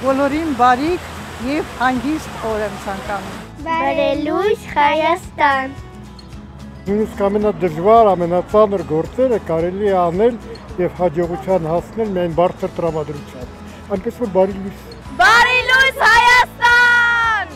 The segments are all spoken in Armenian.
բոլորին բարիք եւ հանգիստ օր եմ ցանկանում։ Բարելույս Հայաստան։ Նույնիսկ ամենադժվար, ամենածանր գործերը կարելի է անել եւ հաջողության հասնել միայն բարձր տրամադրությամբ։ Այնպես որ բարի լույս։ Բարի լույս Հայաստան։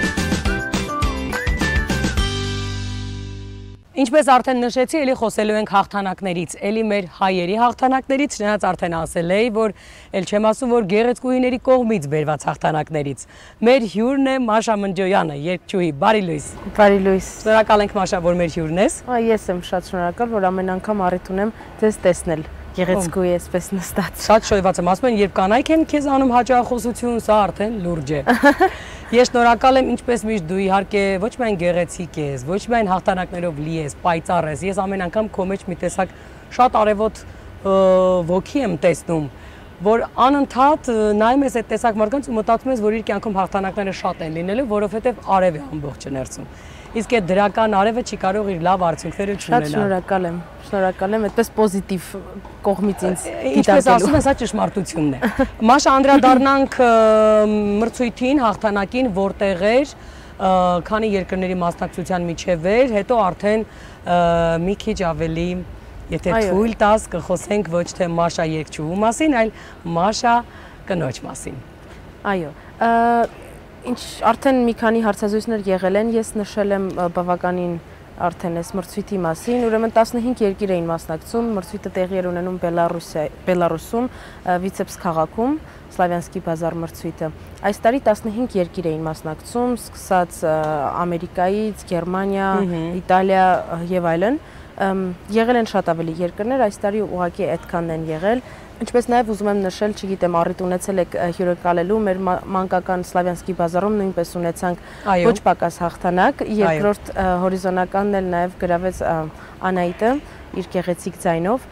Ինչպես արդեն նշեցի, էլի խոսելու ենք հաղթանակներից, էլի մեր հայերի հաղթանակներից, չնայած արդեն ասել էի, որ էլ չեմ ասում, որ գեղեցկուհիների կողմից բերված հաղթանակներից։ Մեր հյուրն է Մաշա Մնջոյանը, երգչուհի, բարի լույս։ Բարի լույս։ Շնորհակալ ենք Մաշա, որ մեր հյուրն ես։ Ես եմ շատ շնորհակալ, որ ամեն անգամ առիթ ունեմ ձեզ տեսնել։ Գեղեցկուհի էսպես նստած։ Շատ շոյված եմ, ասում են, երբ կանայք են քեզ անում հաճախոսություն, սա արդեն լուրջ է։ Ես շնորհակալ եմ, ինչպես միշտ դու իհարկե ոչ միայն գեղեցիկ ես, ոչ միայն հաղթանակներով լի ես, պայծառ ես, ես ամեն անգամ քո մեջ մի տեսակ շատ արևոտ ոգի եմ տեսնում, որ անընդհատ նայում ես այդ տեսակ մարդկանց ու մտածում ես, որ իր կյանքում հաղթանակները շատ են լինելու, որովհետև արև է ամբողջը ներսում։ Իսկ այդ դրական արևը չի կարող իր լավ արդյունքները չունենալ։ Շատ շնորհակալ եմ, այդպես պոզիտիվ կողմից ինձ դիտարկելու։ Ինչպես ասում են, սա ճշմարտությունն է։ Մաշա, անդրադառնանք մրցույթին, հաղթանակին, որտեղ էր, քանի երկրների մասնակցության միջև էր, հետո արդեն մի քիչ ավելի, եթե թույլ տաս, կխոսենք ոչ թե Մաշա երգչուհու մասին, այլ Մաշա կնոջ մասին։ Այո, ինչ արդեն մի քանի հարցազրույցներ եղել են, ես նշել եմ բավականին արդեն այս մրցույթի մասին, ուրեմն 15 երկիր էին մասնակցում, մրցույթը տեղի էր ունենում Բելարուսում, Վիցեփս քաղաքում, Սլավյանսկի բազար մրցույթը։ Այս տարի 15 երկիր էին մասնակցում, սկսած Ամերիկայից, Գերմանիա, Իտալիա եւ այլն։ Եղել են շատ ավելի երկրներ, այս տարի ուղղակի այդքանն են եղել։ Ինչպես նաև ուզում եմ նշել, չգիտեմ, առիթ ունեցել եք հյուրընկալելու մեր մանկական Սլավյանսկի բազարում նույնպես ունեցանք ոչ պակաս հաղթանակ, երկրորդ հորիզոնականն էլ նաև գրավեց Անահիտը իր գեղեցիկ ձայնով։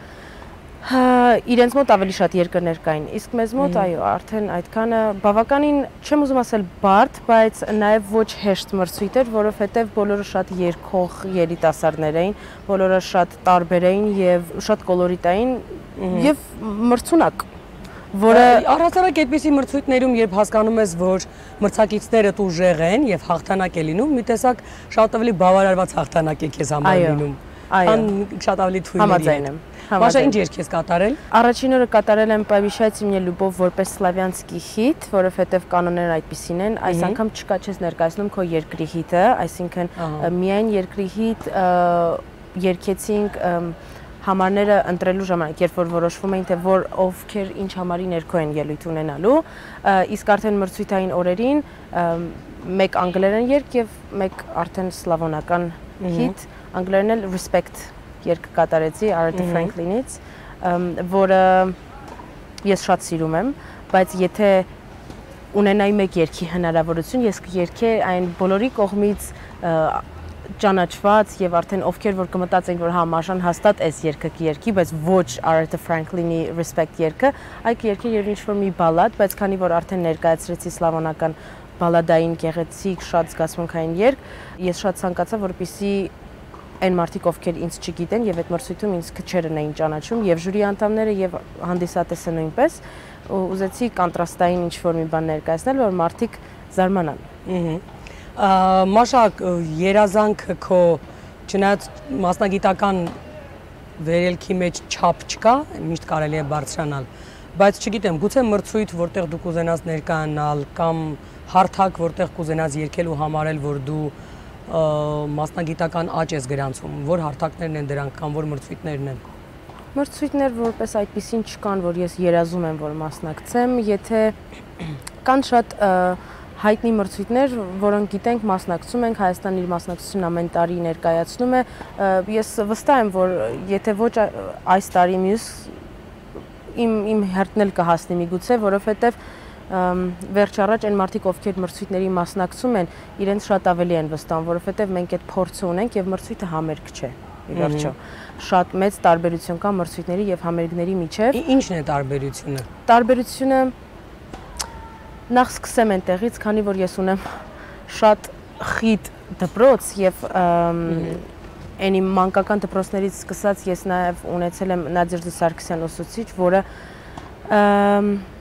Իրենց մոտ ավելի շատ երկրներ կային, իսկ մեզ մոտ այո, արդեն այդքանը բավականին, չեմ ուզում ասել բարդ, բայց նաև ոչ հեշտ մրցույթ էր, որովհետև բոլորը շատ երգող երիտասարդներ էին, բոլորը շատ տարբեր էին եւ շատ կոլորիտային եւ մրցունակ, որը առհասարակ այդպիսի մրցույթներում, երբ հասկանում ես, որ մրցակիցները ուժեղ են եւ հաղթանակ է լինում, մի տեսակ շատ ավելի բավարարված հաղթանակ է քեզ համար լինում։ Շատ ավելի թույլ եմ։ Մաշա, ինչ երգ ես կատարել։ Առաջին օրը կատարել եմ «Պավիշայցի мне любовь» որպես սլավյանսկի հիթ, որովհետև կանոնները այդպիսին են, այս անգամ չկա չես ներկայացնում քո երկրի հիթը, այսինքն միայն երկրի հիթ երգեցինք համարները ընտրելու ժամանակ, երբ որ որոշվում էին, թե ովքեր ինչ համարի ներքո են ելույթ ունենալու, իսկ արդեն մրցույթային օրերին մեկ անգլերեն երգ եւ մեկ արդեն սլավոնական հիթ, անգլերեն էլ «Respect» երգ կատարեցի Aretha Franklinից, որը ես շատ սիրում եմ, բայց եթե ունենայի մեկ երգի հնարավորություն, ես կերգեի այն բոլորի կողմից ճանաչված եւ արդեն ովքեր որ կմտածեին, որ հա Մաշան հաստատ այս երգը կերգի, բայց ոչ Aretha Franklin-ի Respect երգը, այլ կերգի եւ ինչ-որ մի բալադ, բայց քանի որ արդեն ներկայացրեցի սլավոնական բալադային գեղեցիկ շատ զգացմունքային երգ, ես շատ ցանկացա, որպեսզի այն մարդիկ, ովքեր ինձ չգիտեն եւ այդ մրցույթում ինձ քչերն էին ճանաչում եւ ժյուրի անդամները եւ հանդիսատեսը նույնպես, ուզեցի կոնտրաստային ինչ-որ մի բան ներկայացնել, որ մարդիկ զարմանան։ Մաշա, երազանքը քո, չնայած մասնագիտական վերելքի մեջ չափ չկա, միշտ կարելի է բարձրանալ, բայց չգիտեմ, գուցե մրցույթ, որտեղ դու կուզենաս ներկայանալ կամ հարթակ, որտեղ կուզենաս երգել ու համարել, որ դու մասնագիտական աճ ես գրանցում, որ հարթակներն են դրանք կամ որ մրցույթներն են։ Մրցույթներ որպես այդպիսին չկան, որ ես երազում եմ, որ մասնակցեմ, եթե կան շատ հայտնի մրցույթներ, որոնք գիտենք մասնակցում ենք, Հայաստանն իր մասնակցությունն ամեն տարի ներկայացնում է, ես վստահ եմ, որ եթե ոչ այս տարի մյուս իմ հերթն էլ կհասնի միգուցե, որովհետև վերջ առաջ այն մարդիկ, ովքեր մրցույթների մասնակցում են, իրենց շատ ավելի են վստահում, որովհետև մենք այդ փորձը ունենք եւ մրցույթը համերգ չէ, ի վերջո։ Շատ մեծ տարբերություն կա մրցույթների եւ համերգների միջև։ Ինչն է տարբերությունը։ Տարբերությունը նախ սկսեմ այնտեղից, քանի որ ես ունեմ շատ խիտ դպրոց եւ այն իմ մանկական դպրոցներից սկսած ես նաեւ ունեցել եմ Նադեժդա Սարգսյան ուսուցիչ, որը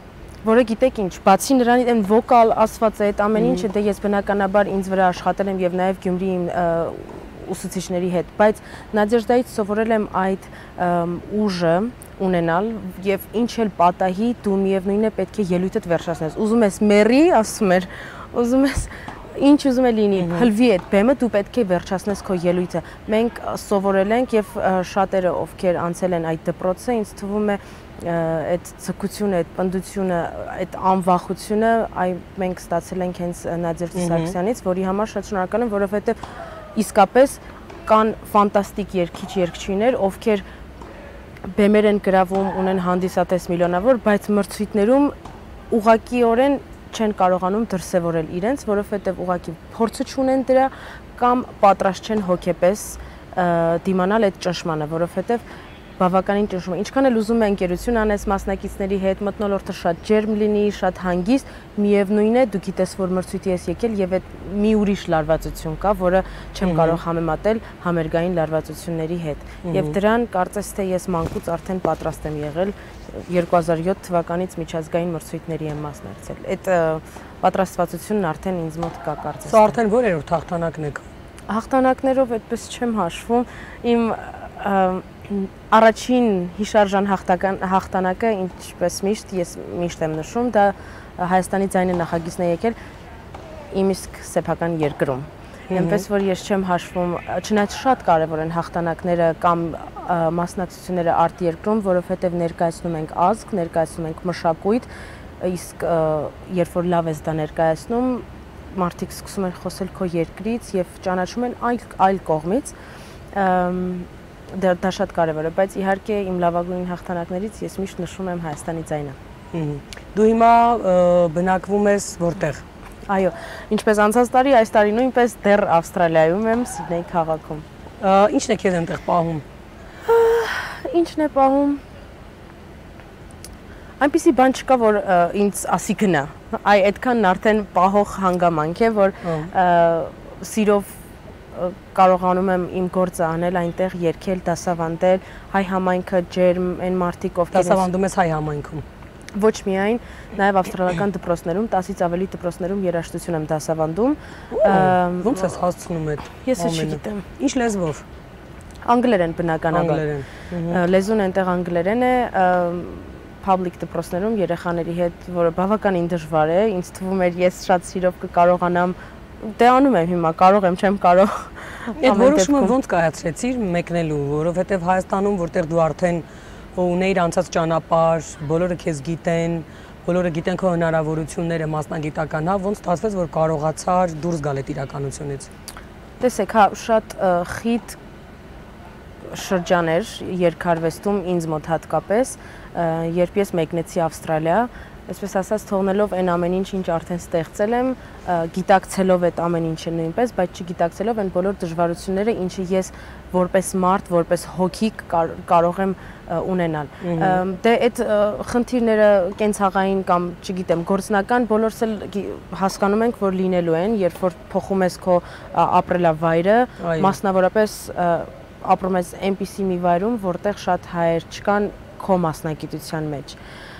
որը գիտեք ինչ, բացի նրանից այն վոկալ ասված է, այդ ամեն ինչը դե ես բնականաբար ինձ վրա աշխատել եմ եւ նաեւ Գյումրիի ուսուցիչների հետ, բայց Նադեժդայից սովորել եմ այդ ուժը ունենալ եւ ինչ էլ պատահի դու միևնույնն է պետք է ելույթդ վերջացնես։ Ուզում ես մերի, ասում էր, ուզում ես ինչ ուզում է լինի, հլվի այդ բեմը դու պետք է վերջացնես քո ելույթը։ Մենք սովորել ենք եւ շատերը ովքեր անցել են այդ դպրոցը, ինձ թվում է այդ ցկությունը, այդ պնդությունը, այդ անվախությունը մենք ստացել ենք հենց Նադեժդա Սարգսյանից, որի համար շատ շնորհակալ եմ, որովհետեւ իսկապես կան ֆանտաստիկ երգիչ-երգչիներ, ովքեր բեմեր են գրավում, ունեն հանդիսատես միլիոնավոր, բայց մրցույթներում ուղղակիորեն չեն կարողանում դրսևորել իրենց, որովհետև ուղղակի փորձը չունեն դրա կամ պատրաստ չեն հոգեպես դիմանալ այդ ճնշմանը, որովհետև բավականին ճնշում է։ Ինչքան էլ ուզում է ընկերություն անես մասնակիցների հետ, մթնոլորտը շատ ջերմ լինի, շատ հանգիստ, միևնույն է, դու գիտես, որ մրցույթի ես եկել եւ այդ մի ուրիշ լարվածություն կա, որը չեմ կարող համեմատել համերգային լարվածությունների հետ։ Եվ դրան կարծես թե ես մանկուց արդեն պատրաստ եմ եղել 2007 թվականից միջազգային մրցույթների եմ մասնակցել։ Այդ պատրաստվածությունն արդեն ինձ մոտ կա կարծես։ Սա արդեն որերորդ հաղթանակն եք։ Հաղթանակներով այդպես չեմ հաշվում։ Իմ առաջին հիշարժան հաղթանակը, ինչպես միշտ ես միշտ եմ նշում, դա Հայաստանի ձայնը նախագիծն է եկել իմ իսկ սեփական երկրում։ Այնպես որ ես չեմ հաշվում, չնայած շատ կարևոր են հաղթանակները կամ մասնակցությունները արտերկրում, որովհետև ներկայացնում ենք ազգ, ներկայացնում ենք մշակույթ, իսկ երբ որ լավ ես դա ներկայացնում, մարդիկ սկսում են խոսել քո երկրից եւ ճանաչում են այլ կողմից։ Դա շատ կարևոր է, բայց իհարկե իմ լավագույն հաղթանակներից ես միշտ նշում եմ Հայաստանի ձայնը։ Դու հիմա բնակվում ես որտեղ։ Այո, ինչպես անցած տարի, այս տարի նույնպես դեռ Ավստրալիայում եմ, Սիդնեյ քաղաքում։ Ինչն է քեզ այնտեղ պահում։ Ինչն է պահում։ Այնպիսի բան չկա, որ ինձ ասի գնա։ Այդքան արդեն պահող հանգամանք է, որ սիրով կարողանում եմ իմ գործը անել այնտեղ, երգել, դասավանդել, հայ համայնքը ջերմ, այն մարդիկ, ովքեր դասավանդում ես հայ համայնքում։ Ոչ միայն, նաև ավստրալիական դպրոցներում, 10-ից ավելի դպրոցներում երաժշտություն եմ դասավանդում։ Ո՞նց ես հասցնում այդ։ Ես չգիտեմ։ Ինչ լեզվով։ Անգլերեն բնականաբար։ Լեզուն այնտեղ անգլերեն է, public դպրոցներում երեխաների հետ, որը բավականին դժվար է, ինձ թվում էր ես շատ սիրով կկարողանամ դե անում եմ հիմա, կարող եմ, չեմ կարող։ Այդ որոշումը ո՞նց կայացրեցիր մեկնելու, որովհետև Հայաստանում, որտեղ դու արդեն ունեիր անցած ճանապարհ, բոլորը քեզ գիտեն, բոլորը գիտեն քո հնարավորությունները մասնագիտական, հա, ո՞նց ստացվեց, որ կարողացար դուրս գալ այդ իրականությունից։ Տեսեք, հա, շատ խիտ շրջաներ երկարվեստում ինձ մոտ հատկապես, երբ ես մեկնեցի Ավստրալիա, այսպես ասած թողնելով այն ամեն ինչ, ինչ արդեն ստեղծել եմ, գիտակցելով այդ ամեն ինչը նույնպես, բայց չգիտակցելով այն բոլոր դժվարությունները, ինչը ես որպես մարդ, որպես հոգի կարող եմ ունենալ։ Դե այդ խնդիրները կենցաղային կամ, չգիտեմ, գործնական բոլորս էլ հասկանում ենք, որ լինելու են, երբ որ փոխում ես քո ապրելավայրը, մասնավորապես ապրում ես այնպիսի մի վայրում, որտեղ շատ հայեր չկան քո մասնագիտության մեջ։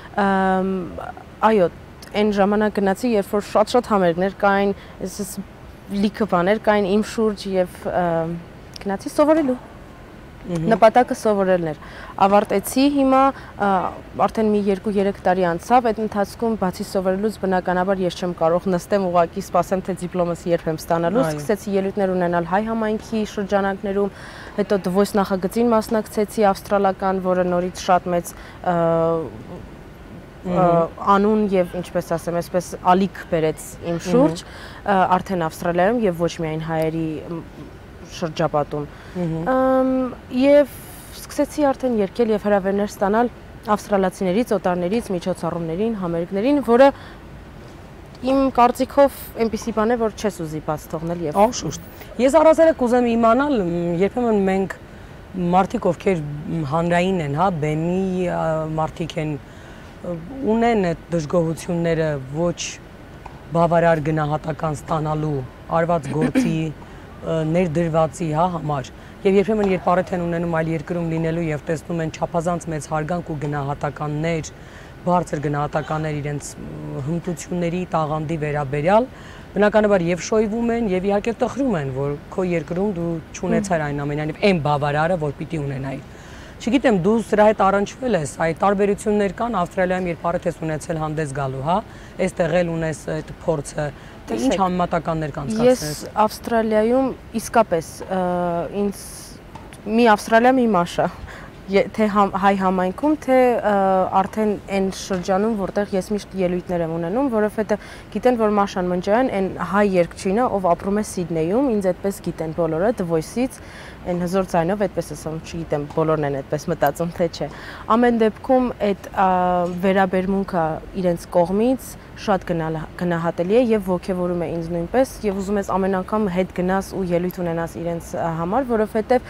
Այո, այն ժամանակ գնացի, երբ որ շատ համերգներ կային, լիքը բաներ կային իմ շուրջ եւ գնացի սովորելու։ Նպատակը սովորելն էր։ Ավարտեցի հիմա, արդեն մի 2-3 տարի անցավ, այդ ընթացքում բացի սովորելուց բնականաբար ես չեմ կարող նստեմ ուղղակի սպասեմ, թե դիպլոմս երբ եմ ստանալու, սկսեցի ելույթներ ունենալ հայ համայնքի շրջանակներում, հետո The Voice նախագծին մասնակցեցի ավստրալական, որը նորից շատ մեծ անուն եւ ինչպես ասեմ, այսպես ալիք բերեց իմ շուրջ, արդեն Ավստրալիայում եւ ոչ միայն հայերի շրջապատում։ Եվ սկսեցի արդեն երգել եւ հրավերներ ստանալ ավստրալացիներից, օտարներից, միջոցառումներին, համերգներին, որը իմ կարծիքով այնպիսի բան է, որ չես ուզի բաց թողնել եւ Անշուշտ։ Ես առասարակ կուզեմ իմանալ, երբեմն մենք մարդիկ, ովքեր հանրային են, հա, բեմի մարդիկ են, ունեն այդ դժգոհությունները ոչ բավարար գնահատական ստանալու, արված գործի, ներդրվածի, հա, համար։ Եվ երբեմն երբ առիթ են ունենում այլ երկրում լինելու եւ տեսնում են չափազանց մեծ հարգանք ու գնահատականներ, բարձր գնահատականներ իրենց հմտությունների տաղանդի վերաբերյալ, բնականաբար եւ շոյվում են եւ իհարկե տխրում են, որ քո երկրում դու չունեցար այն ամենայնիվ այն բավարարը, որ պիտի ունենայիր։ Չգիտեմ, դու սրա հետ առնչվել ես, այդ տարբերություններ կան Ավստրալիայում, երբ արդեն ես ունեցել հանդես գալու, հա, այստեղ էլ ունես այդ փորձը, ինչ համեմատականներ կանցկացնես։ Ես Ավստրալիայում իսկապես ինձ մի Ավստրալիա մի Մաշա թե հայ համայնքում, թե արդեն այն շրջանում, որտեղ ես միշտ ելույթներ եմ ունենում, որովհետև գիտեն, որ Մաշան Մնջայան այն հայ երգչինը, ով ապրում է Սիդնեյում, ինձ այդպես գիտեն բոլորը, The Voice-ից, այն հզոր ձայնով այդպես ասում, չգիտեմ, բոլորն են այդպես մտածում, թե չէ։ Ամեն դեպքում այդ վերաբերմունքը իրենց կողմից շատ գնահատելի է եւ ոգևորում է ինձ նույնպես եւ ուզում ես ամեն անգամ հետ գնաս ու ելույթ ունենաս իրենց համար, որովհետեւ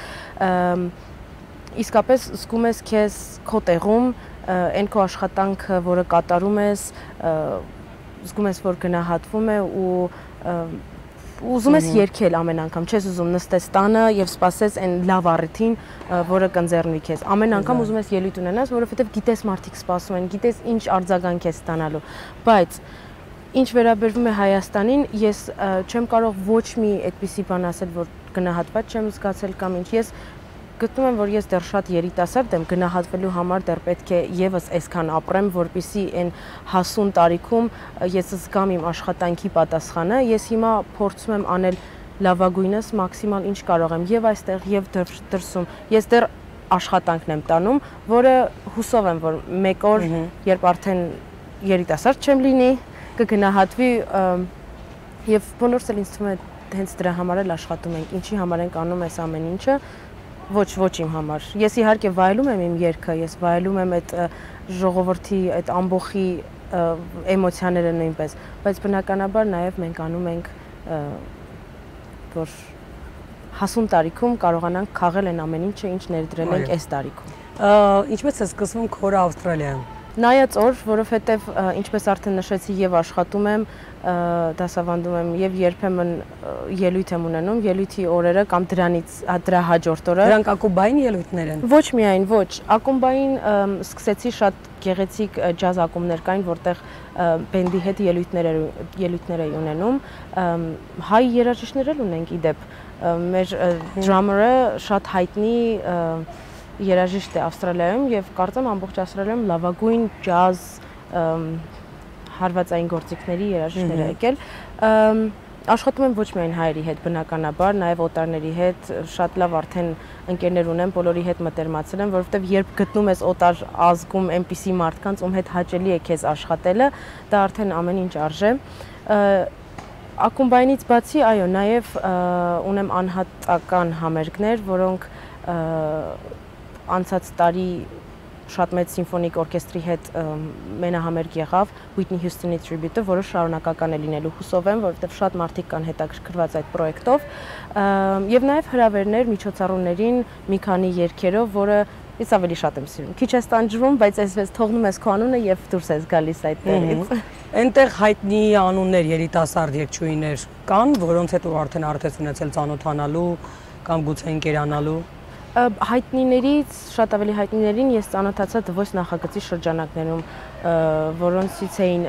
իսկապես զգում ես քեզ քո տեղում, այն քո աշխատանքը, որը կատարում ես, զգում ես, որ գնահատվում է ու ուզում ես երգել ամեն անգամ, չես ուզում նստես տանը եւ սպասես այն լավ առիթին, որը կընձեռնվի քեզ։ Ամեն անգամ ուզում ես ելույթ ունենաս, որովհետեւ գիտես մարդիկ սպասում են, գիտես ինչ արձագանք ես ստանալու։ Բայց ինչ վերաբերվում է Հայաստանին, ես չեմ կարող ոչ մի այդպիսի բան ասել, որ գնահատված չեմ զգացել կամ ինչ։ Ես գտնում եմ, որ ես դեռ շատ երիտասարդ եմ, գնահատվելու համար դեռ պետք է եւս այսքան ապրեմ, որպեսզի այն հասուն տարիքում ես զգամ իմ աշխատանքի պատասխանը։ Ես հիմա փորձում եմ անել լավագույնս, մաքսիմալ ինչ կարող եմ եւ այստեղ եւ դրսում։ Ես դեռ աշխատանքն եմ տանում, որը հուսով եմ, որ մեկ օր, երբ արդեն երիտասարդ չեմ լինի, կգնահատվի եւ բոլորս էլ ինձ թվում է հենց դրա համար էլ աշխատում ենք, ինչի համար ենք անում այս ամեն ինչը։ Ոչ իմ համար։ Ես իհարկե վայելում եմ իմ երգը, ես վայելում եմ այդ ժողովրդի, այդ ամբողջի էմոցիաները նույնպես, բայց բնականաբար նաև մենք անում ենք, որ հասուն տարիքում կարողանանք քաղել այն ամեն ինչը, ինչ ներդրել ենք այս տարիքում։ Ինչպես է սկսվում քորը Ավստրալիայում։ Նայած օր, որովհետև ինչպես արդեն նշեցի, եւ աշխատում եմ, դասավանդում եմ եւ երբեմն ելույթ եմ ունենում, ելույթի օրերը կամ դրա հաջորդ օրը։ Դրանք ակումբային ելույթներ են։ Ոչ միայն, ոչ, ակումբային սկսեցի շատ գեղեցիկ ջազ ակումբներ կային, որտեղ բենդի հետ ելույթներ էի ունենում, հայ երաժիշտներ էլ ունենք իդեպ։ Մեր դրամերը շատ հայտնի երաժիշտ է Ավստրալիայում եւ կարծեմ ամբողջ Ավստրալիայում լավագույն ջազ հարվածային գործիքների երաժիշտներ է եկել։ Աշխատում եմ ոչ միայն հայերի հետ, բնականաբար, նաեւ օտարների հետ, շատ լավ արդեն ընկերներ ունեմ, բոլորի հետ մտերմացել եմ, որովհետեւ երբ գտնում ես օտար ազգում այնպիսի մարդկանց, ում հետ հաճելի է քեզ աշխատելը, դա արդեն ամեն ինչ արժե։ Ակումբայինից բացի, այո, նաեւ ունեմ անհատական համերգներ, որոնք անցած տարի շատ մեծ սիմֆոնիկ օրկեստրի հետ մենահամերգ եղավ Whitney Houston-ի tribute-ը, որը շարունակական է լինելու, հուսով եմ, որովհետև շատ մարդիկ կան հետաքրքրված այդ պրոյեկտով, եւ նաեւ հրավերներ միջոցառումներին մի քանի երգերով, որը ես ավելի շատ եմ սիրում։ Քիչ ես տանջվում, բայց այսպես թողնում ես քո անունը եւ դուրս ես գալիս այդտեղից։ Այնտեղ հայտնի անուններ, երիտասարդ երգչուհիներ կան, որոնց հետ արդեն արդեն ունեցել ծանոթանալու կամ գուցե ընկերանալու։ Հայտնիներից, շատ ավելի հայտնիներին ես ծանոթացա The Voice նախագծի շրջանակներում, որոնցից էին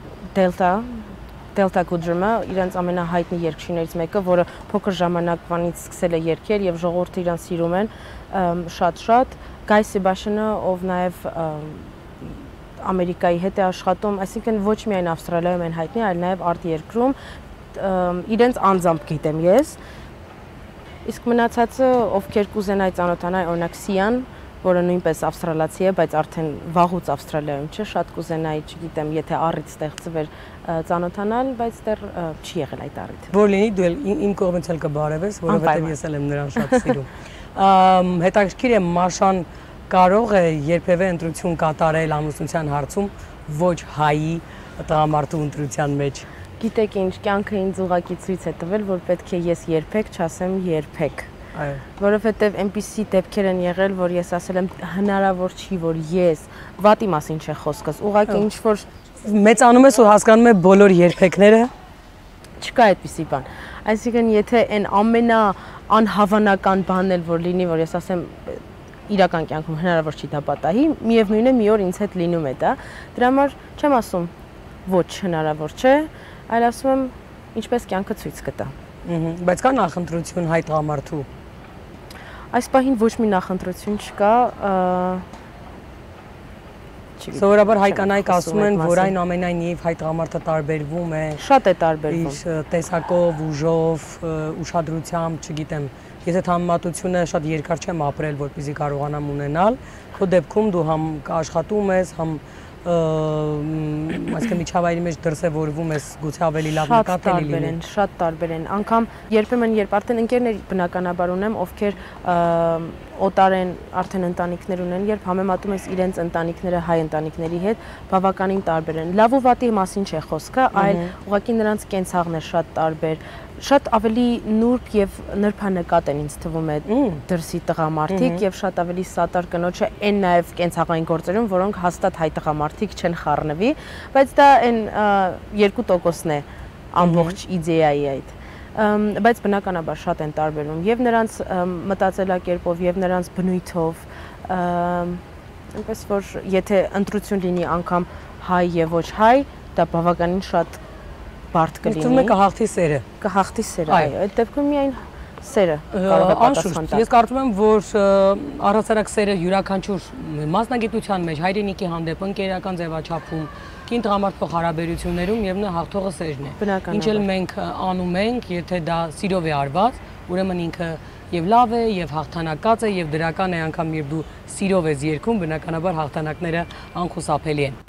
Delta Goodrem-ը, իրենց ամենահայտնի երգչիներից մեկը, որը փոքր ժամանակվանից սկսել է երգել եւ ժողովուրդը իրան սիրում են շատ, Guy Sebastian-ը, ով նաեւ Ամերիկայի հետ է աշխատում, այսինքն ոչ միայն Ավստրալիայում են հայտնի, այլ նաեւ արտերկրում, իրենց անձամբ գիտեմ ես։ Իսկ մնացածը, ովքեր կուզենայի ծանոթանալ, օրինակ Սիան, որը նույնպես ավստրալացի է, բայց արդեն վաղուց Ավստրալիայում չէ, շատ կուզենայի, չգիտեմ, եթե առիթ ստեղծվեր ծանոթանալ, բայց դեռ չի եղել այդ առիթը։ Որ լինի դու իմ կողմից էլ կբարևես, որովհետև ես էլ եմ նրան շատ սիրում։ Հետաքրքիր է, Մաշան կարող է երբևէ ընտրություն կատարել ամուսնության հարցում ոչ հայի տղամարդու ընտրության մեջ։ Գիտեք ինչ, կյանքը ինձ ուղղակի ցույց է տվել, որ պետք է ես երբեք չասեմ երբեք։ Այո։ Որովհետև այնպիսի դեպքեր են եղել, որ ես ասել եմ հնարավոր չի, որ ես վատի մասին չէ խոսքս, ուղղակի ինչ որ մեծանում ես ու հասկանում ես բոլոր երբեկները, չկա այդպիսի բան։ Այսինքն եթե այն ամենաանհավանական բանն էլ որ լինի, որ ես ասեմ իրական կյանքում հնարավոր չի դա պատահի, միևնույն է մի օր ինձ հետ լինում է դա։ Դրա համար չեմ ասում ոչ հնարավոր չէ, այլ ասում եմ ինչպես կյանքը ցույց կտա։ Բայց կա նախընտրություն հայ տղամարդու։ Այս պահին ոչ մի նախընտրություն չկա, Սովորաբար հայ կանայք ասում են, որ այն ամենայնիվ հայ տղամարդը տարբերվում է։ Շատ է տարբերվում։ Իր տեսակով, ուժով, ուշադրությամբ, չգիտեմ, ես այդ համեմատությունը շատ երկար չեմ ապրել, որպեսզի կարողանամ ունենալ։ Քո դեպքում դու համ աշխատում ես, համ այսինքն միջավայրի մեջ դրսևորվում ես գուցե ավելի լավ նկատելի լինի։ Շատ տարբեր են։ Անկամ երբեմն երբ արդեն ընկերներ բնականաբար ունեմ, ովքեր օտար են, արդեն ընտանիքներ ունեն, երբ համեմատում ես իրենց ընտանիքները հայ ընտանիքների հետ, բավականին տարբեր են։ Լավ ու վատի մասին չէ խոսքը, այլ ուղղակի նրանց կենցաղն է շատ տարբեր։ Շատ ավելի նուրբ եւ նրբանկատ են ինձ թվում է դրսի տղամարդիկ եւ շատ ավելի սատար կնոջը այն նաեւ կենցաղային գործերում, որոնք հաստատ հայ տղամարդիկ չեն խառնվի, բայց դա այն 2%-ն է ամբողջ իդեայի այդ։ Բայց բնականաբար շատ են տարբերում եւ նրանց մտածելակերպով եւ նրանց բնույթով, այնպես որ եթե ընտրություն լինի անգամ հայ եւ ոչ հայ, դա բավականին շատ բարդ կլինի։ Ուսում է կհաղթի սերը։ Կհաղթի սերը, այո, այդ դեպքում միայն սերը կարող է պատասխան տալ։ Ես կարծում եմ, որ առհասարակ սերը յուրաքանչյուր մասնագիտության մեջ հայրենիքի հանդեպ ընկերական ձևաչափում կին տղամարդ փոխհարաբերություններում եւ նա հաղթողը սերն է։ Ինչ էլ մենք անում ենք, եթե դա սիրով է արված, ուրեմն ինքը եւ լավ է, եւ հաղթանակած է, եւ դրական է անգամ երբ դու սիրով ես երգում, բնականաբար հաղթանակները անխուսափելի են։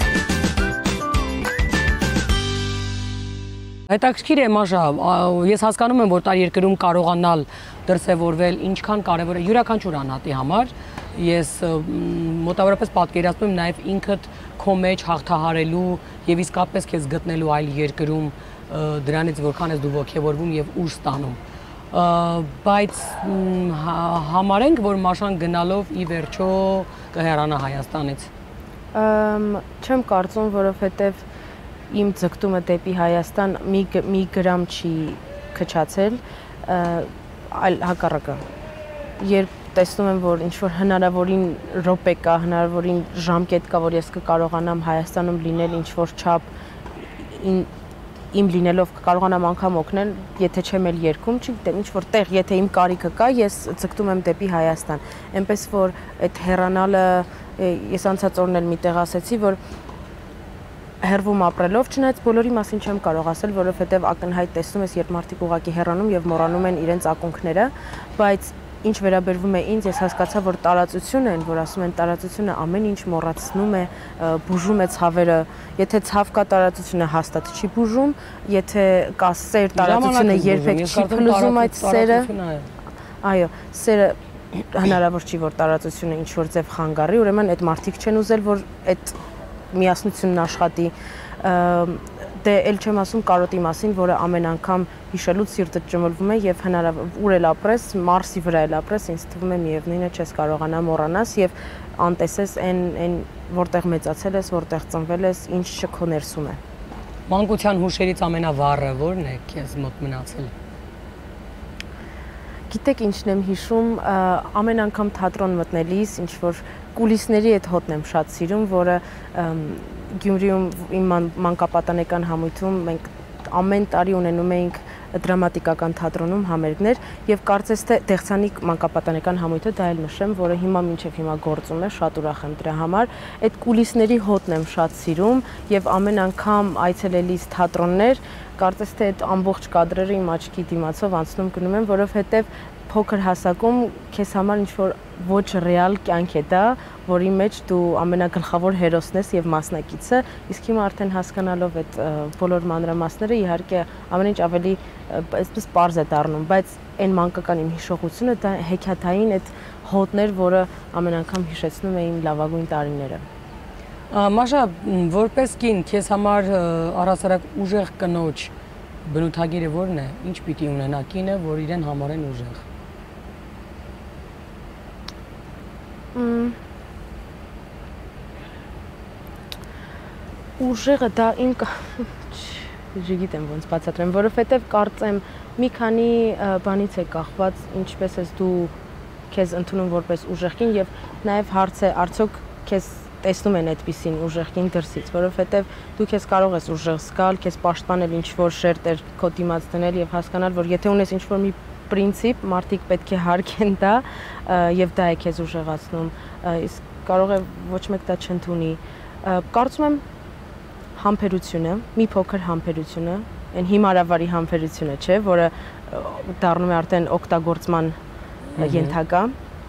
Հետաքրքիր է Մաշա, ես հասկանում եմ, որ տար երկրում կարողանալ դրսևորվել ինչքան կարևոր է յուրաքանչյուր անհատի համար։ Ես մոտավորապես պատկերացնում եմ նաև ինքդ քո մեջ հաղթահարելու եւ իսկապես քեզ գտնելու այլ երկրում դրանից որքան ես դու ողջևորվում եւ ուժ ստանում։ Բայց համարենք, որ Մաշան գնալով ի վերջո կհեռանա Հայաստանից։ Չեմ կարծում, որովհետեւ իմ ձգտումը դեպի Հայաստան մի գրամ չի քչացել, այլ հակառակը։ Երբ տեսնում եմ, որ ինչ-որ հնարավորին րոպե կա, հնարավորին ժամկետ կա, որ ես կկարողանամ Հայաստանում լինել ինչ-որ չափ իմ լինելով կկարողանամ անգամ օգնել, եթե չեմ էլ երգում, չգիտեմ, ինչ-որ տեղ, եթե իմ կարիքը կա, ես ձգտում եմ դեպի Հայաստան։ Էնպես որ այդ հեռանալը, ես անցած օրն էլ միտեղ ասեցի, որ հեռվում ապրելով, չնայած բոլորի մասին չեմ կարող ասել, որովհետև ակնհայտ տեսնում ես, երբ մարդիկ ուղղակի հեռանում եւ մոռանում են իրենց ակունքները, բայց ինչ վերաբերվում է ինձ, ես հասկացա, որ տարածությունը են, որ ասում են տարածությունը ամեն ինչ մոռացնում է, բուժում է ցավերը, եթե ցավ կա տարածությունը հաստատ չի բուժում, եթե կա սեր տարածությունը երբեք չի փլուզում այդ սերը։ Այո, սերը հնարավոր չի, որ տարածությունը ինչ որ ձև խանգարի, ուրեմն այդ մարդիկ չեն ուզել, որ այդ միասնությունն աշխատի, դե էլ չեմ ասում կարոտի մասին, որը ամեն անգամ հիշելուց սիրտը ճմլվում է եւ հնարավոր ուր էլ ապրես, Մարսի վրա էլ ապրես, ինձ թվում է միևնույնը չես կարողանա մոռանաս եւ անտեսես այն որտեղ մեծացել ես, որտեղ ծնվել ես, ինչ չքո ներսում է։ Մանկության հուշերից ամենավառը ո՞րն է քեզ մոտ մնացել։ Գիտեք ինչն եմ հիշում, ամեն անգամ թատրոն մտնելիս, ինչ որ կուլիսների այդ հոտն եմ շատ սիրում, որը Գյումրիում իմ մանկապատանեկան համույթում մենք ամեն տարի ունենում էինք դրամատիկական թատրոնում համերգներ եւ կարծես թե Դեղցանի մանկապատանեկան համույթը դա էլ նշեմ, որը հիմա մինչեւ հիմա գործում է, շատ ուրախ եմ դրա համար։ Այդ կուլիսների հոտն եմ շատ սիրում եւ ամեն անգամ այցելելիս թատրոններ, կարծես թե այդ ամբողջ կադրերը իմ աչքի դիմացով անցնում գնում են, որովհետեւ փոքր հասակում քեզ համար ինչ-որ ոչ ռեալ կյանք է դա, որի մեջ դու ամենագլխավոր հերոսն ես եւ մասնակիցը, իսկ հիմա արդեն հասկանալով այդ բոլոր մանրամասները իհարկե ամեն ինչ ավելի այսպես պարզ է դառնում, բայց այն մանկական իմ հիշողությունը դա հեքիաթային այդ հոտներ, որը ամեն անգամ հիշեցնում է իմ լավագույն տարիները։ Մաշա, որպես կին, քեզ համար առհասարակ ուժեղ կնոջ բնութագիրը ո՞րն է։ Ինչ պիտի ունենա կինը, որ իրեն համարեն ուժեղ։ Ուժեղը դա իմ չգիտեմ ոնց բացատրեմ, որովհետև կարծեմ մի քանի բանից է կախված, ինչպես ես դու քեզ ընդունում որպես ուժեղ կին եւ նաեւ հարց է արդյոք քեզ տեսնում են այդպիսին ուժեղ կին դրսից, որովհետեւ դու քեզ կարող ես ուժեղ զգալ, քեզ պաշտպանել ինչ որ շերտեր քո դիմաց դնել եւ հասկանալ, որ եթե ունես ինչ որ մի պրինցիպ, մարդիկ պետք է հարգեն դա եւ դա է քեզ ուժեղացնում, իսկ կարող է ոչ մեկ դա չընդունի։ Կարծում եմ համբերությունը, մի փոքր համբերությունը, այն հիմարավարի համբերությունը, չէ, որը դառնում է արդեն օգտագործման ենթակա։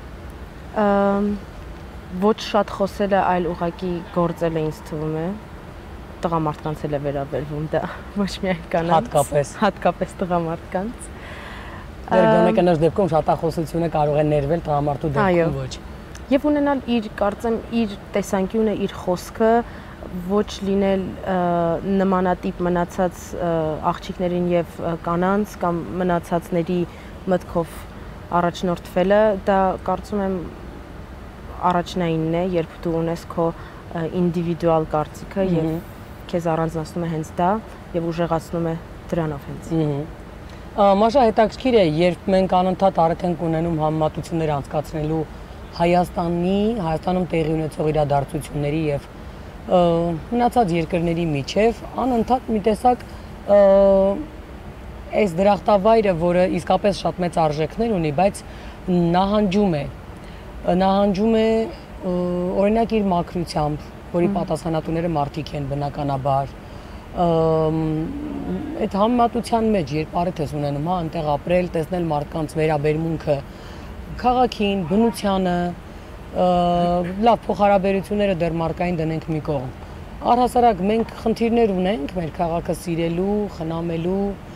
Ոչ շատ խոսելը, այլ ուղղակի գործելը ինձ թվում է տղամարդկանց էլ է վերաբերվում դա, ոչ միայն կանանց, հատկապես տղամարդկանց։ Դեր գոնե կնոջ դեպքում շատախոսությունը կարող է ներվել տղամարդու դեպքում ոչ։ Եվ ունենալ իր, կարծեմ, իր տեսանկյունը, իր խոսքը, ոչ լինել նմանատիպ մնացած աղջիկներին եւ կանանց կամ մնացածների մտքով առաջնորդվելը, դա կարծում եմ առաջնայինն է, երբ դու ունես քո ինդիվիդուալ կարծիքը եւ քեզ առանձնացնում է հենց դա եւ ուժեղացնում է դրանով հենց։ Մաշա հետաքրքիր է, երբ մենք անընդհատ արդենք ունենում համեմատություններ անցկացնելու Հայաստանում տեղի ունեցող իրադարձությունների եւ մնացած երկրների միջև, անընդհատ մի տեսակ այս դրախտավայրը, որը իսկապես շատ մեծ արժեքներ ունի, բայց նահանջում է օրինակ իր մաքրությամբ, որի պատասխանատուները մարդիկ են բնականաբար, այդ համեմատության մեջ, երբ արդ ես ունենում, հա, այնտեղ ապրել, տեսնել մարդկանց վերաբերմունքը քաղաքին, բնությանը, լավ փոխհարաբերությունները դեռ մարկային դնենք մի կողմ։ Առհասարակ մենք խնդիրներ ունենք մեր քաղաքը սիրելու, խնամելու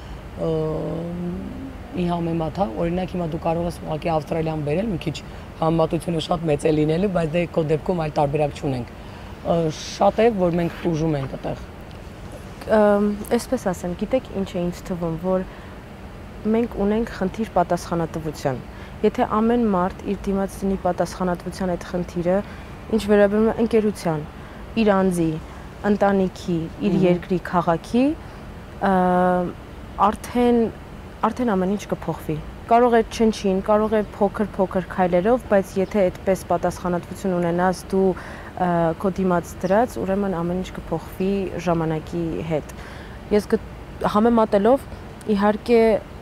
ի համեմատ, հա, օրինակ հիմա դու կարող ես ուղղակի Ավստրալիան բերել, մի քիչ համեմատությունը շատ մեծ է լինելու, բայց դե քո դեպքում այլ տարբերակ չունենք։ Շատ է, որ մենք ուժում ենք այդտեղ։ Այսպես ասեմ, գիտեք ինչ է ինձ թվում, որ մենք ունենք խնդիր պատասխանատվության։ Եթե ամեն մարդ իր դիմաց դնի պատասխանատվության այդ խնդիրը, ինչ վերաբերում է ընկերության, իր անձի, ընտանիքի, իր երկրի, քաղաքի, արդեն ամեն ինչ կփոխվի։ Կարող է չնչին, կարող է փոքր քայլերով, բայց եթե այդպես պատասխանատվություն ունենաս դու քո դիմաց դրած, ուրեմն ամեն ինչ կփոխվի ժամանակի հետ։ Ես համեմատելով իհարկե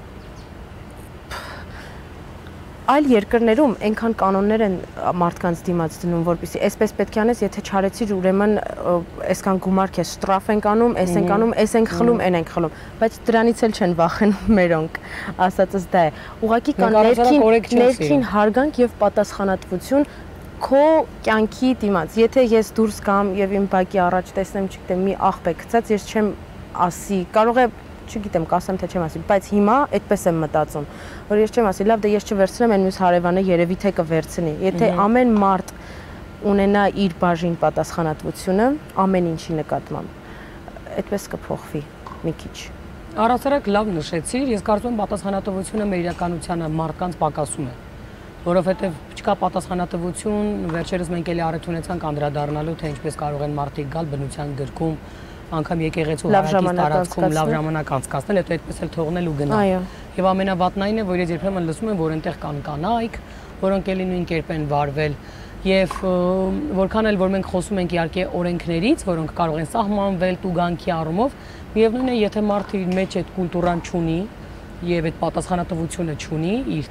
այլ երկրներում այնքան կանոններ են մարդկանց դիմաց դնում, որպեսզի այսպես պետք է անես, եթե չարեցիր, ուրեմն այսքան գումար քեզ շտրաֆ ենք անում, այս ենք անում, այս ենք խլում, այն ենք խլում, բայց դրանից էլ չեն վախենում մերոնք, ասածս դա է։ Ուղղակի կան ներքին հարգանք եւ պատասխանատվություն քո կյանքի դիմաց։ Եթե ես դուրս գամ եւ իմ բակի առաջ տեսնեմ, չգիտեմ, մի աղբ է գցած, ես չեմ ասի, կարող է չգիտեմ, կասեմ թե չեմ ասի, բայց հիմա այդպես եմ մտածում, որ ես չեմ ասի, լավ, դե ես չվերցնեմ, այն մյուս հարևանը երևի թե կվերցնի։ Եթե ամեն մարդ ունենա իր բաժին պատասխանատվությունը ամեն ինչի նկատմամբ, այդպես կփոխվի մի քիչ։ Առհասարակ լավ նշեցիր, ես կարծում եմ պատասխանատվությունը մեր իրականությանը մարդկանց պակասում է, որովհետև չկա պատասխանատվություն, վերջերս մենք էլի առիթ ունեցանք անդրադառնալու, թե ինչպես կարող են մարդիկ գալ բնության գրքում անգամ եկեղեցու հարակից տարածքում լավ ժամանակ անցկացնել, հետո այդպես էլ թողնել ու գնալ։ Եվ ամենավատն այն է, որ ես երբեմն լսում եմ, որ այնտեղ կան կանայք, որոնք էլի նույն կերպ են վարվել, եւ որքան էլ որ մենք խոսում ենք իհարկե օրենքներից, որոնք կարող են սահմանվել տուգանքի առումով, միևնույն է, եթե մարդը իր մեջ այդ կուլտուրան չունի եւ այդ պատասխանատվությունը չունի, իր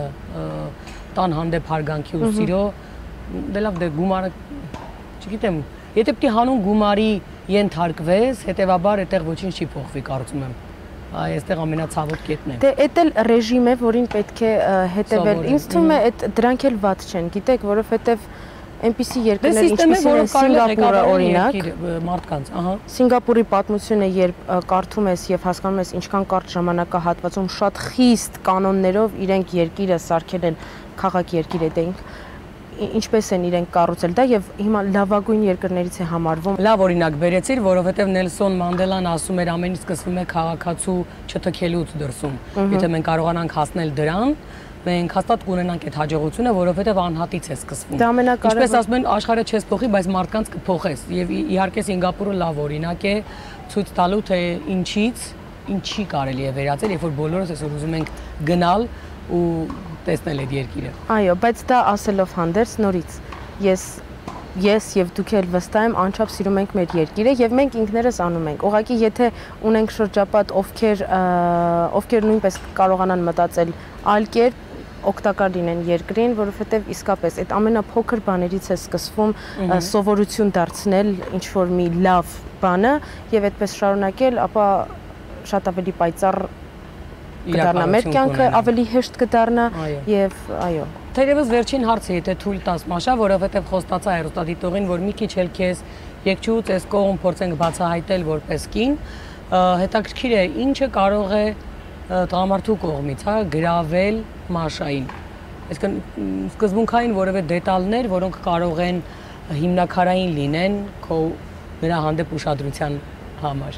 տան հանդեպ հարգանքի ու սիրո, դե լավ, դե գումարը, չգիտեմ, եթե պիտի հանուն գումարի ենթարկվես, հետեւաբար այդտեղ ոչինչ չի փոխվի, կարծում եմ։ Այստեղ ամենացավոտ կետն է։ Դե էդ էլ ռեժիմ է, որին պետք է հետևել։ Ինձ թվում է այդ դրանք էլ վատ չեն, գիտեք, որովհետև այնպիսի երկրներ ինչպիսին են Սինգապուրը օրինակ, մարդկանց, ահա։ Սինգապուրի պատմությունը, երբ կարդում ես եւ հասկանում ես ինչքան կարճ ժամանակահատվածում շատ խիստ կանոններով իրենք երկիրը սարքել են, քաղաք երկիր է դենք, ինչպես են իրենք կառուցել դա եւ հիմա լավագույն երկրներից է համարվում։ Լավ օրինակ բերեցիր, որովհետեւ Նելսոն Մանդելան ասում էր ամեն ինչ սկսվում է քաղաքացու չթքելուց դրսում։ Եթե մենք կարողանանք հասնել դրան, մենք հաստատ կունենանք այդ հաջողությունը, որովհետեւ անհատից է սկսվում։ Դա ամենակարևորը։ Ինչպես ասում են, աշխարհը չես փոխի, բայց մարդկանց կփոխես։ Եվ իհարկե Սինգապուրը լավ օրինակ է ցույց տալու, թե ինչի կարելի է վերածել, երբ որ բոլորս այսօր ուզում ենք գնալ ու տեսնել այդ երկիրը։ Այո, բայց դա ասելով հանդերձ նորից ես եւ դուք էլ վստահ եմ անչափ սիրում ենք մեր երկիրը եւ մենք ինքներս անում ենք։ Ուղղակի եթե ունենք շրջապատ, ովքեր նույնպես կարողանան մտածել այլ կերպ, օգտակար լինեն երկրին, որովհետեւ իսկապես այդ ամենափոքր բաներից է սկսվում սովորություն դարձնել ինչ որ մի լավ բանը եւ այդպես շարունակել, ապա շատ ավելի պայծառ կդառնա մեր կյանքը, ավելի հեշտ կդառնա եւ այո։ Թերևս վերջին հարցը, եթե թույլ տաս Մաշա, որովհետև խոստացա հեռուստադիտողին, որ մի քիչ էլ քեզ եկչուց այս կողմ փորձենք բացահայտել որպես կին, հետաքրքիր է, ինչը կարող է տղամարդու կողմից, հա, գրավել Մաշային։ Այսինքն սկզբունքային որևէ դետալներ, որոնք կարող են հիմնակարային լինեն քո նրա հանդեպ ուշադրության համար։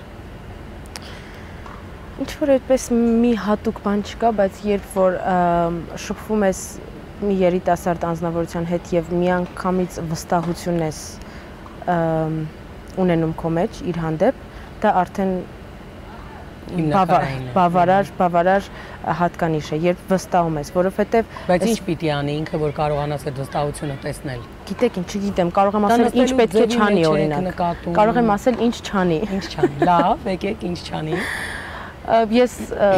Ինչ որ այդպես մի հատուկ բան չկա, բայց երբ որ շփվում ես մի երիտասարդ անձնավորության հետ եւ միանգամից վստահություն ես ունենում քո մեջ իր հանդեպ, դա արդեն բավարար հատկանիշ է, երբ վստահում ես, որովհետեւ Բայց ինչ պիտի անի ինքը, որ կարողանաս այդ վստահությունը տեսնել։ Գիտեք ինչ, չգիտեմ, կարող եմ ասել ինչ պետք է չանի օրինակ։ Կարող եմ ասել ինչ չանի։ Ինչ չանի։ Լավ, եկեք ինչ չանի։ Ես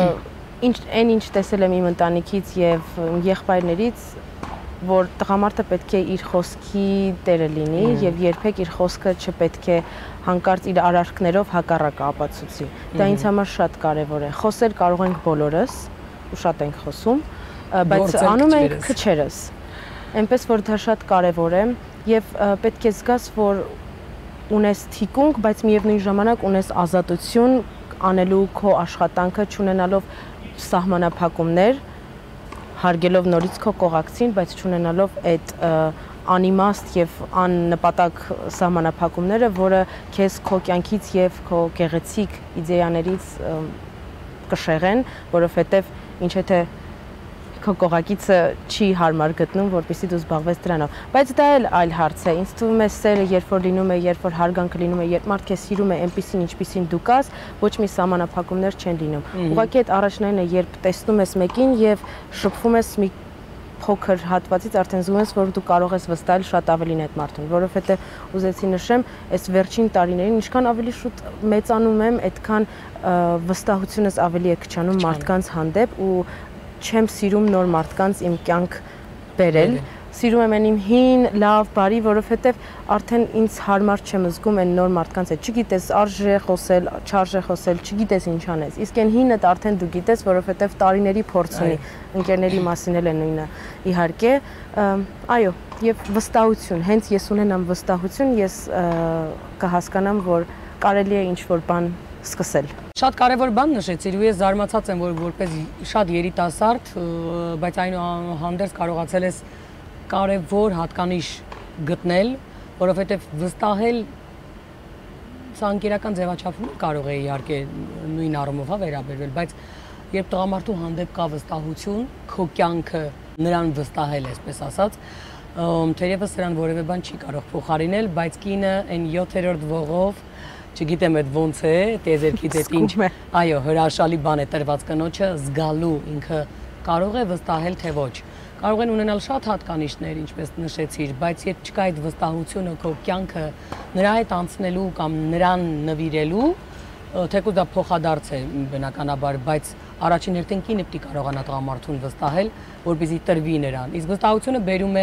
ինչ տեսել եմ իմ ընտանիքից եւ եղբայրներից, որ տղամարդը պետք է իր խոսքի տերը լինի եւ երբեք իր խոսքը չպետք է հանկարծ իր արարքներով հակառակը ապացուցի։ Դա ինձ համար շատ կարեւոր է։ Խոսել կարող ենք բոլորս, ու շատ ենք խոսում, բայց անում ենք քչերս։ Այնպես որ դա շատ կարեւոր է եւ պետք է զգաս, որ ունես թիկունք, բայց միևնույն ժամանակ ունես ազատություն անելու քո աշխատանքը, չունենալով սահմանափակումներ, հարգելով նորից քո կողակցին, բայց չունենալով այդ անիմաստ եւ աննպատակ սահմանափակումները, որը քեզ քո կյանքից եւ քո գեղեցիկ իդեաներից կշեղեն, որովհետեւ ինչ եթե քո կողակիցը չի հարմար գտնում, որպեսզի դու զբաղվես դրանով։ Բայց դա էլ այլ հարց է։ Ինձ թվում է սերը, երբ որ լինում է, երբ որ հարգանքը լինում է, երբ մարդը քեզ սիրում է այնպեսին, ինչպեսին դու կաս, ոչ մի սահմանափակումներ չեն լինում։ Ուղղակի այդ առաջնային է, երբ տեսնում ես մեկին եւ շփվում ես մի փոքր հատվածից, արդեն զգում ես, որ դու կարող ես վստահել շատ ավելին այդ մարդուն, որովհետեւ ուզեցի նշեմ, այս վերջին տարիներին ինչքան ավելի շուտ մեծանում եմ, այդքան վստահությունս ավելի է քչանում մարդկանց հանդեպ ու չեմ սիրում նոր մարդկանց իմ կյանք բերել, սիրում եմ իմ հին, լավ, բարի, որովհետև արդեն ինձ հարմար չեմ զգում այն նոր մարդկանց հետ, չգիտես արժե խոսել, չարժե խոսել, չգիտես ինչ անես, իսկ այն հինը արդեն դու գիտես, որովհետև տարիների փորձ ունի, ընկերների մասին էլ է նույնը, իհարկե, այո, եւ վստահություն, հենց ես ունենամ վստահություն, ես կհասկանամ, որ կարելի է ինչ-որ բան սկսել։ Շատ կարևոր բան նշեցիր, ու ես զարմացած եմ, որ որպես շատ երիտասարդ, բայց այնուհանդերձ կարողացել ես կարևոր հատկանիշ գտնել, որովհետև վստահել սա ընկերական ձևաչափում կարող է իհարկե նույն առումով վերաբերվել, բայց երբ տղամարդու հանդեպ կա վստահություն, քո կյանքը նրան վստահել, այսպես ասած, թերևս սրան որևէ բան չի կարող փոխարինել, բայց կինը այն 7-րդ ողով չգիտեմ այդ ոնց է, տեզերքից այդ ինչ, այո, հրաշալի բան է տրված կնոջը, զգալու ինքը կարող է վստահել, թե ոչ։ Կարող են ունենալ շատ հատկանիշներ, ինչպես նշեցիր, բայց երբ չկա այդ վստահությունը քո կյանքը նրա հետ անցնելու կամ նրան նվիրելու, թեկուզ դա փոխադարձ է բնականաբար, բայց առաջին հերթին կինը պիտի կարողանա տղամարդուն վստահել, որպեսզի տրվի նրան։ Իսկ վստահությունը բերում է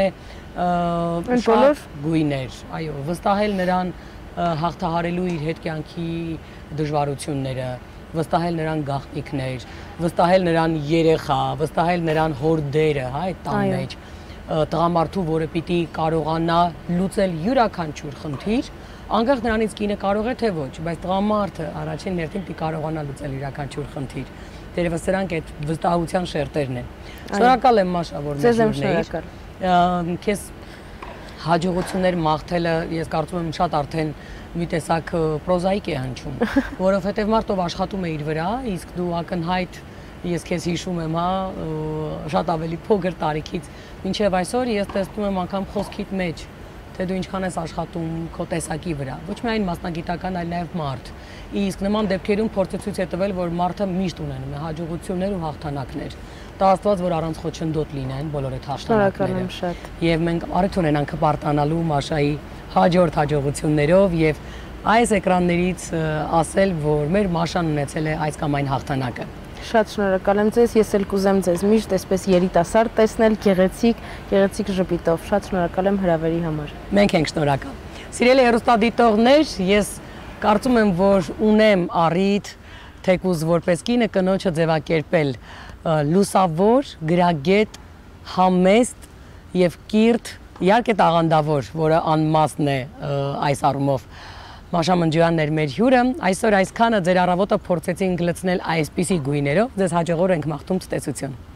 շատ գույներ, այո, վստահել նրան հաղթահարելու իր հետ կյանքի դժվարությունները, վստահել նրան գաղտնիքներ, վստահել նրան երեխա, վստահել նրան հոր դերը, հա, այդ տան մեջ, տղամարդու, որը պիտի կարողանա լուծել յուրաքանչյուր խնդիր, անկախ նրանից կինը կարող է թե ոչ, բայց տղամարդը առաջին հերթին պիտի կարողանա լուծել յուրաքանչյուր խնդիր։ Տերևս սրանք այդ վստահության շերտերն են։ Շնորհակալ եմ Մաշա, որ մեզ ուրնեիր։ Քեզ հաջողություններ մաղթելը, ես կարծում եմ շատ արդեն մի տեսակ պրոզայիկ է հնչում, որովհետև մարդով աշխատում է իր վրա, իսկ դու ակնհայտ, ես քեզ հիշում եմ, հա, շատ ավելի փոքր տարիքից մինչև այսօր ես տեսնում եմ անգամ խոսքիդ մեջ թե դու ինչքան ես աշխատում քո տեսակի վրա։ Ոչ միայն մասնագիտական, այլ նաև մարդ։ Իսկ նման դեպքերում փորձը ցույց է տվել, որ մարդը միշտ ունենում է հաջողություններ ու հաղթանակներ։ Տա Աստված, որ առանց խոչընդոտ լինեն բոլոր այդ հաղթանակները։ շատ։ Եվ մենք առիթ ունենանք հպարտանալու Մաշայի հաջորդ հաջողություններով եւ այս էկրաններից ասել, որ մեր Մաշան ունեցել է այս կամ այն հաղթանակը։ Շատ շնորհակալ եմ ձեզ, ես էլ կուզեմ ձեզ միշտ այսպես երիտասարդ տեսնել, գեղեցիկ ժպիտով։ Շատ շնորհակալ եմ հրավերի համար։ Մենք ենք շնորհակալ։ Սիրելի հեռուստադիտողներ, ես կարծում եմ, որ ունեմ առիթ թեկուզ որպես կինը կնոջը ձևակերպել լուսավոր, գրագետ, համեստ եւ կիրթ, իհարկե տաղանդավոր, որը անմասն է այս առումով։ Մաշա Մնջյանն էր մեր հյուրը, այսօր այսքանը ձեր առավոտը փորձեցինք լցնել այսպիսի գույներով, ձեզ հաջողորեն ենք մաղթում ցտեսություն։